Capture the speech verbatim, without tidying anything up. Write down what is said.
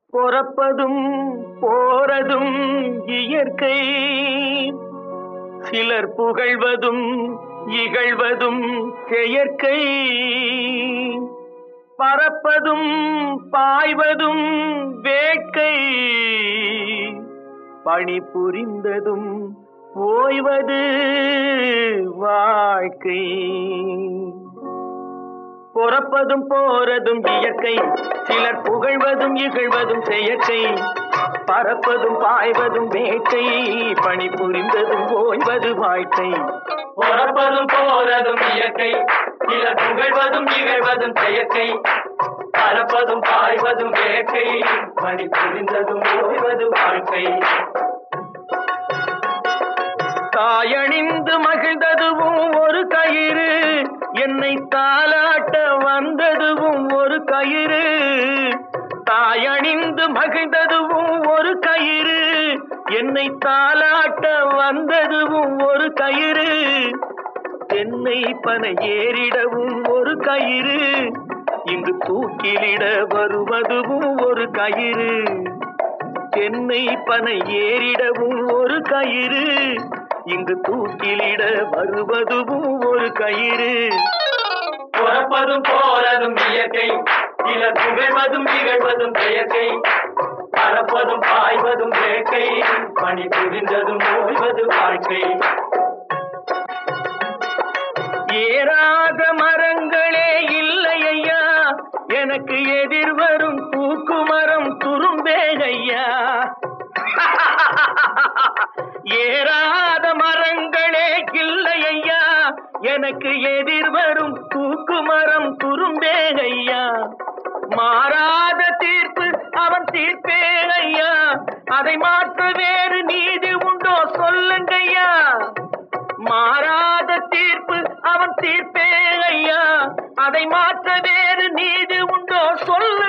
பொறப்பதும் போறதும் இயற்கை, சிலர் புகழ்வதும் இகழ்வதும் செயற்கை. பறப்பதும் பாய்வதும் வேட்கை, பணி புரிந்ததும் ஓய்வது வாழ்க்கை. பொறப்பதும் போறதும் இயற்கை, சிலர் புகழ்வதும் இகழ்வதும் செயற்கை. பறப்பதும் பாய்வதும் வேட்கை, பணி புரிந்ததும் ஓய்வது வாழ்க்கை. பொறப்பதும் போறதும் இயற்கை, சிலர் புகழ்வதும் இகழ்வதும் செயற்கை. பறப்பதும் பாய்வதும் வேட்கை, பணி புரிந்ததும் ஓய்வது வாழ்க்கை. தாயணிந்து மகிழ்ந்ததுவும் ஒரு கயிறு, என்னை தாலாட்ட வந்ததுவும் ஒரு கயிறு. தாயணிந்து மகிழ்ந்ததுவும் ஒரு கயிறு, என்னை தாலாட்ட வந்ததுவும் ஒரு கயிறு. என்னை பனை ஏறிடவும் ஒரு கயிறு, இங்கு தூக்கிலிட வருவதுவும் ஒரு கயிறு. என்னை பனை ஏறிடவும் ஒரு கயிறு, இங்கு தூக்கிலிட வருவதுவும் ஒரு கயிறு. பொறப்பதும் போறதும் இயற்கை, சிலர் புகழ்வதும் இகழ்வதும் செயற்கை. பறப்பதும் பாய்வதும் வேட்கை, பணி புரிந்ததும் ஓய்வது வாழ்க்கை. ஏறாத மரங்களே இல்லை ஐயா, எனக்கு எதிர்வரும் தூக்குமரம் துரும்பேகையா. ஏறாத மரங்களே இல்லை ஐயா, எனக்கு எதிர்வரும் தூக்குமரம் துரும்பேகையா. மாறாத தீர்ப்பு அவன் தீர்ப்பே ஐயா, அதை மாற்ற வேறு நீதி உண்டோ சொல்லுங்கய்யா. மாறாத தீர்ப்பு அவன் தீர்ப்பே ஐயா, அதை மாற்ற வேறு நீதி உண்டோ சொல்லு